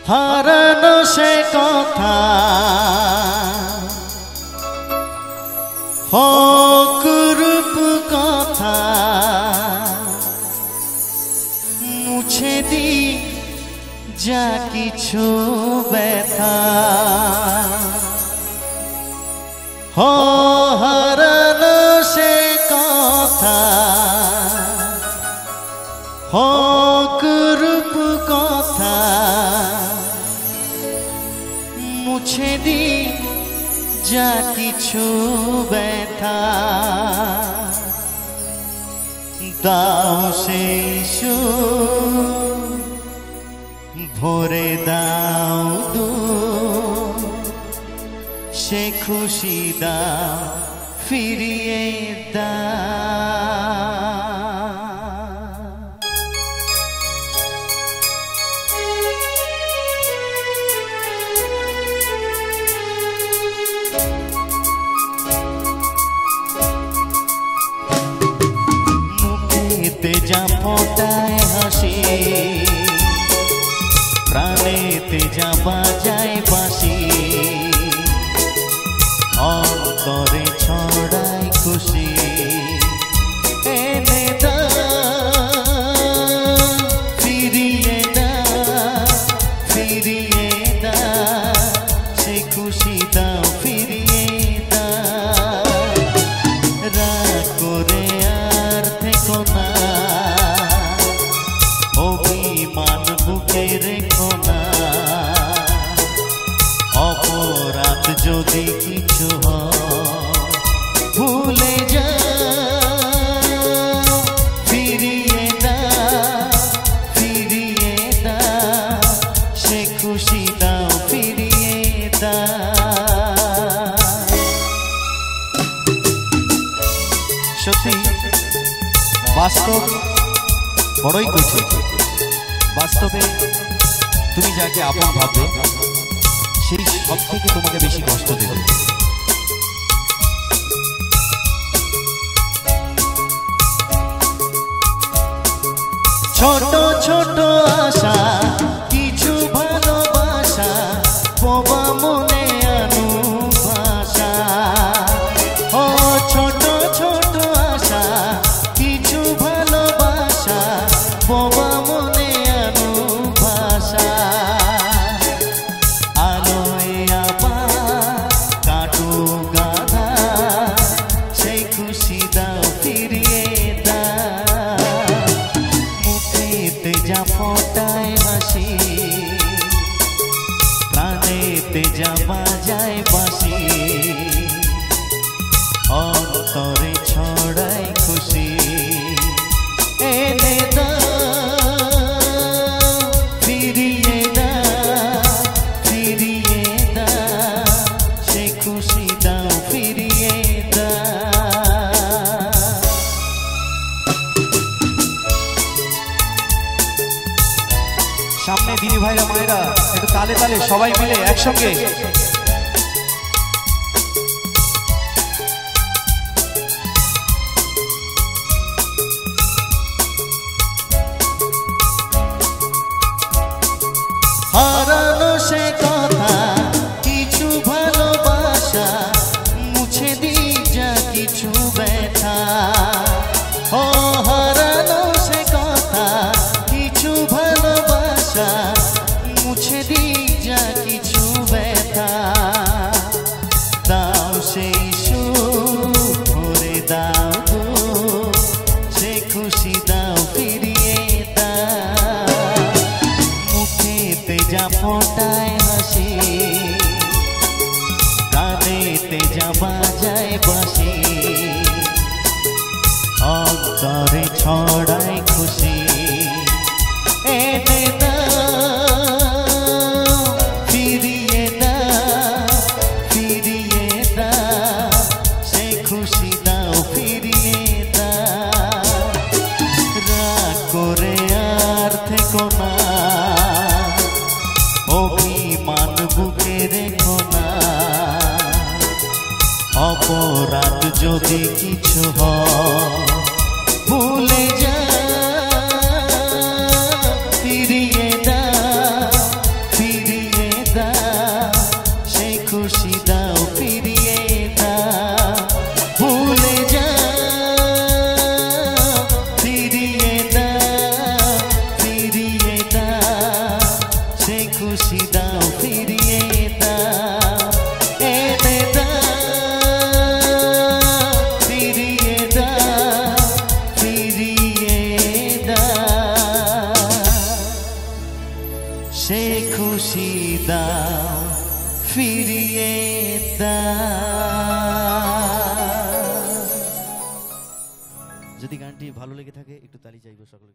হারানো সে কথা হোক রূপ কথা মুছে দি যা কিছু ব্যথা হারানো সে কথা হোক রূপ কথা মুছে দি যা কিছু ব্যথা দাও সেই সুর ভরে দাও দূর সে খুশি দাও ফিরিয়ে দাও মুখেতে যা ফোটায় হাসি প্রাণেতে যা বাজায় বাঁশি অন্তরে ছড়ায় খুশি এনে দাও ফিরিয়ে দাও ফিরিয়ে দাও সে খুশি দাও ফিরিয়ে দাও রাগ করে আর থেকো না অভিমান বুকে রেখো না অপরাধ যদি কিছু ভুলে যাও ফিরিয়ে দাও সে খুশি দাও ফিরিয়ে দাও সত্যি বাস্তব বড়ই কঠিন বাস্তবে তুমি যাকে আপন ভাববে সেই সব থেকে তোমাকে বেশি কষ্ট দেবে ছোট ছোট আশা কিছু ভালোবাসা বোবা মনে ভাষা ও ছোট ছোট আশা কিছু ভালোবাসা বোবা মনে ভাষা আলোয় আবার কাটু গাধা সেই খুশি দাও ফিরিয়ে দাও মুখেতে যা ফোটায় হাসি প্রাণেতে যা বাজায় বাঁশি অন্তরে ছড়ায় খুশি এনে ফিরিয়ে দাও সে খুশি দাও ফিরিয়ে দাও সামনে দিদি ভাইরা মায়েরা একটু তালে তালে সবাই মিলে একসঙ্গে হারানো সে কথা কিছু ভালোবাসা মুছে দি যা কিছু ব্যথা ও হারানো সে কথা কিছু ভালোবাসা মুছে দি যা কিছু ব্যথা দাও সেই সুর ভরে দাও দূর সে খুশি দাও ফিরিয়ে দাও মুখেতে যা ফোটায় হাসি কানেতে যা বাজায় বাঁশি অন্তরে ছড়ায় খুশি এনে দাও ফিরিয়ে দাও সে খুশি দাও ফিরিয়ে দাও রাগ করে আর থেকো না অভিমান বুকে রেখো না অপরাধ যদি কিছু ভুলে যা ফিরিয়ে দাও দাও ফিরিয়ে দাও। যদি গানটি ভালো লেগে থাকে একটু তালি চাইবো সকলে।